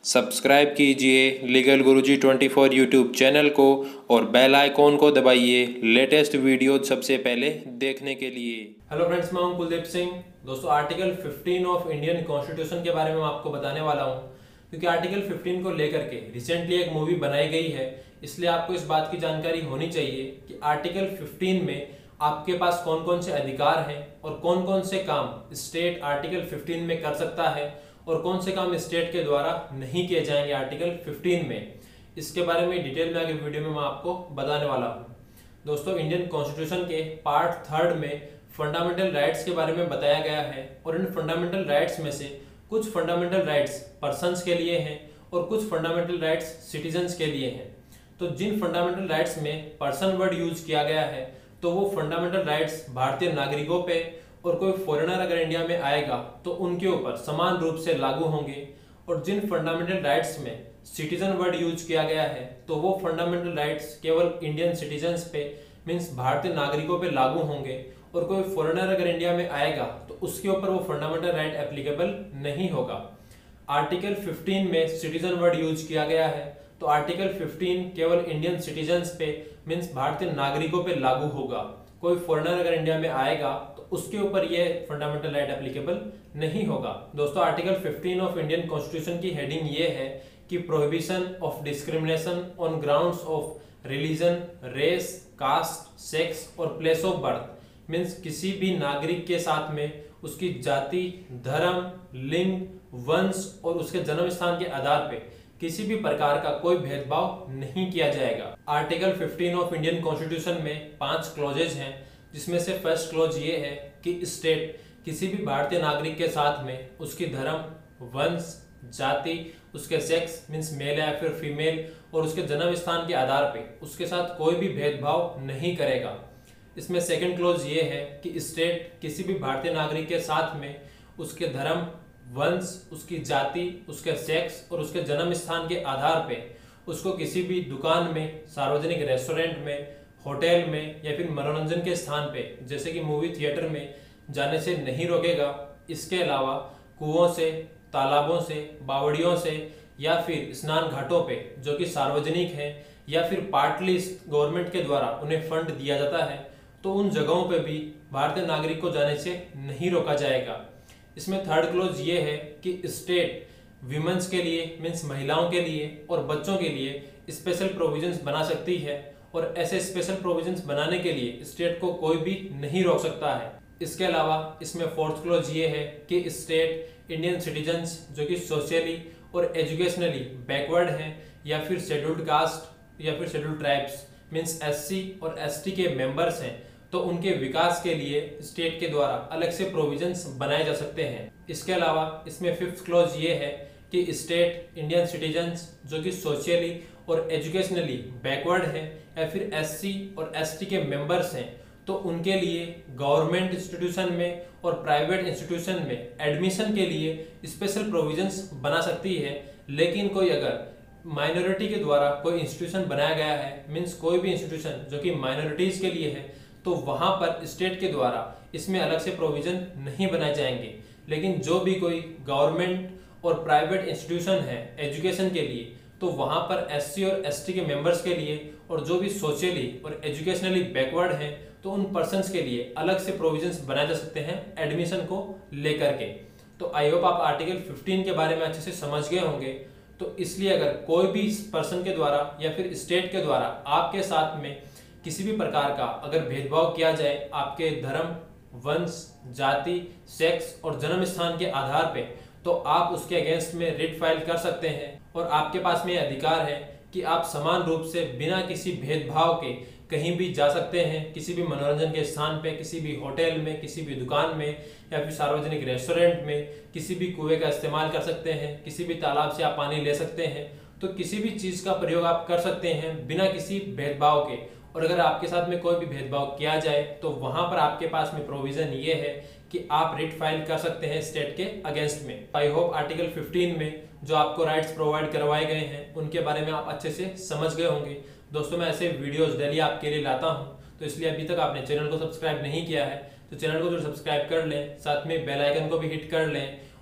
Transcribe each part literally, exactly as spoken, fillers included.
Subscribe कीजिए legal Guruji twenty four YouTube channel को और बेल आइकॉन को दबाइए लेटेस्ट वीडियो सबसे पहले देखने के लिए। हेलो फ्रेंड्स, मैं हूं कुलदीप सिंह। दोस्तों, आर्टिकल पंद्रह ऑफ इंडियन कॉन्स्टिट्यूशन के बारे में मैं आपको बताने वाला हूं, क्योंकि आर्टिकल पंद्रह को लेकर के रिसेंटली एक मूवी बनाई गई है, इसलिए आपको इस बात की जानकारी होनी चाहिए कि आर्टिकल पंद्रह में आपके पास कौन कौन से अधिकार हैं और कौन कौन से काम स्टेट आर्टिकल पंद्रह में कर सकता है और कौन से काम स्टेट के द्वारा नहीं किए जाएंगे आर्टिकल पंद्रह में। इसके बारे में डिटेल में आगे वीडियो में मैं आपको बताने वाला हूँ। दोस्तों, इंडियन कॉन्स्टिट्यूशन के पार्ट थर्ड में फंडामेंटल राइट्स के बारे में बताया गया है और इन फंडामेंटल राइट्स में से कुछ फंडामेंटल राइट्स पर्सन्स के लिए हैं और कुछ फंडामेंटल राइट्स सिटीजन्स के लिए हैं। तो जिन फंडामेंटल राइट्स में पर्सन वर्ड यूज किया गया है तो वो फंडामेंटल राइट्स भारतीय नागरिकों पे और कोई फॉरेनर अगर इंडिया में आएगा तो उनके ऊपर समान रूप से लागू होंगे। और जिन फंडामेंटल राइट्स में सिटीजन वर्ड यूज किया गया है तो वो फंडामेंटल राइट्स केवल इंडियन सिटीजन्स पे मीन्स भारतीय नागरिकों पे लागू होंगे और कोई फॉरेनर अगर इंडिया में आएगा तो उसके ऊपर वो फंडामेंटल राइट एप्लीकेबल नहीं होगा। आर्टिकल पंद्रह में सिटीजन वर्ड यूज किया गया है तो आर्टिकल पंद्रह केवल इंडियन सिटीजन्स पे मीन्स भारतीय नागरिकों पे लागू होगा। कोई फॉरेनर अगर इंडिया में आएगा तो उसके ऊपर ये फंडामेंटल राइट एप्लीकेबल नहीं होगा। दोस्तों, आर्टिकल पंद्रह ऑफ इंडियन कॉन्स्टिट्यूशन की हेडिंग ये है कि prohibition of discrimination on grounds of religion, race, caste, sex और प्लेस ऑफ बर्थ मीन्स किसी भी नागरिक के साथ में उसकी जाति, धर्म, लिंग, वंश और उसके जन्म स्थान के आधार पे किसी भी प्रकार का कोई भेदभाव नहीं किया जाएगा। आर्टिकल पंद्रह ऑफ इंडियन कॉन्स्टिट्यूशन में पांच क्लॉजेज हैं, जिसमें से फर्स्ट क्लॉज ये है कि स्टेट किसी भी भारतीय नागरिक के साथ में उसकी धर्म, वंश, जाति, उसके सेक्स मीन्स मेल या फिर फीमेल और उसके जन्म स्थान के आधार पे उसके साथ कोई भी भेदभाव नहीं करेगा। इसमें सेकंड क्लॉज ये है कि स्टेट किसी भी भारतीय नागरिक के साथ में उसके धर्म, वंश, उसकी जाति, उसके सेक्स और उसके जन्म स्थान के आधार पे उसको किसी भी दुकान में, सार्वजनिक रेस्टोरेंट में, होटल में या फिर मनोरंजन के स्थान पे जैसे कि मूवी थिएटर में जाने से नहीं रोकेगा। इसके अलावा कुओं से, तालाबों से, बावड़ियों से या फिर स्नान घाटों पे जो कि सार्वजनिक हैं या फिर पार्टली गवर्नमेंट के द्वारा उन्हें फंड दिया जाता है तो उन जगहों पे भी भारतीय नागरिक को जाने से नहीं रोका जाएगा। इसमें थर्ड क्लॉज ये है कि स्टेट विमेंस के लिए मीन्स महिलाओं के लिए और बच्चों के लिए स्पेशल प्रोविजंस बना सकती है और ऐसे स्पेशल प्रोविजंस बनाने के लिए स्टेट को कोई भी नहीं रोक सकता है। इसके अलावा इसमें फोर्थ क्लॉज ये है कि स्टेट इंडियन सिटीजन्स जो कि सोशली और एजुकेशनली बैकवर्ड हैं या फिर शेड्यूल्ड कास्ट या फिर शेड्यूल्ड ट्राइब्स मीन्स एससी और एसटी के मेंबर्स हैं तो उनके विकास के लिए स्टेट के द्वारा अलग से प्रोविजंस बनाए जा सकते हैं। इसके अलावा इसमें फिफ्थ क्लॉज ये है कि स्टेट इंडियन सिटीजन्स जो कि सोशली और एजुकेशनली बैकवर्ड हैं या फिर एससी और एसटी के मेंबर्स हैं तो उनके लिए गवर्नमेंट इंस्टीट्यूशन में और प्राइवेट इंस्टीट्यूशन में एडमिशन के लिए स्पेशल प्रोविजंस बना सकती है। लेकिन कोई अगर माइनॉरिटी के द्वारा कोई इंस्टीट्यूशन बनाया गया है मीन्स कोई भी इंस्टीट्यूशन जो कि माइनॉरिटीज के लिए है तो वहां पर स्टेट के द्वारा इसमें अलग से प्रोविजन नहीं बनाए जाएंगे। लेकिन जो भी कोई गवर्नमेंट और प्राइवेट इंस्टीट्यूशन है एजुकेशन के लिए तो वहां पर एससी और एसटी के मेंबर्स के लिए और जो भी सोशली और एजुकेशनली बैकवर्ड हैं तो उन पर्सन्स के लिए अलग से प्रोविजंस बनाए जा सकते हैं एडमिशन को लेकर के। तो आई होप आप आर्टिकल पंद्रह के बारे में अच्छे से समझ गए होंगे। तो इसलिए अगर कोई भी पर्सन के द्वारा या फिर स्टेट के द्वारा आपके साथ में किसी भी प्रकार का अगर भेदभाव किया जाए आपके धर्म, वंश, जाति, सेक्स और जन्म स्थान के आधार पे तो आप उसके अगेंस्ट में रिट फाइल कर सकते हैं और आपके पास में अधिकार है कि आप समान रूप से बिना किसी भेदभाव के कहीं भी जा सकते हैं, किसी भी मनोरंजन के स्थान पे, किसी भी होटल में, किसी भी दुकान में या फिर सार्वजनिक रेस्टोरेंट में, किसी भी कुएं का इस्तेमाल कर सकते हैं, किसी भी तालाब से आप पानी ले सकते हैं। तो किसी भी चीज का प्रयोग आप कर सकते हैं बिना किसी भेदभाव के। और अगर आपके साथ में कोई भी भेदभाव किया जाए तो वहां पर आपके पास में प्रोविजन ये है कि आप रिट फाइल कर सकते हैं स्टेट के अगेंस्ट में। आई होप आर्टिकल पंद्रह में जो आपको राइट्स प्रोवाइड करवाए गए हैं उनके बारे में आप अच्छे से समझ गए होंगे। दोस्तों, मैं ऐसे वीडियोस डेली आपके लिए लाता हूं, तो इसलिए अभी तक आपने चैनल को सब्सक्राइब नहीं किया है तो चैनल को जो सब्सक्राइब कर लें, साथ में बेल आइकन को भी हिट कर लें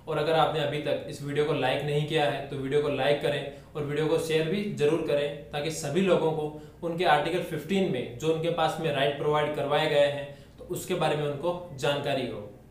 और अगर आपने अभी तक इस वीडियो को लाइक नहीं किया है तो वीडियो को लाइक करें और वीडियो को शेयर भी जरूर करें, ताकि सभी लोगों को उनके आर्टिकल फिफ्टीन में जो उनके पास में राइट प्रोवाइड करवाए गए हैं तो उसके बारे में उनको जानकारी हो।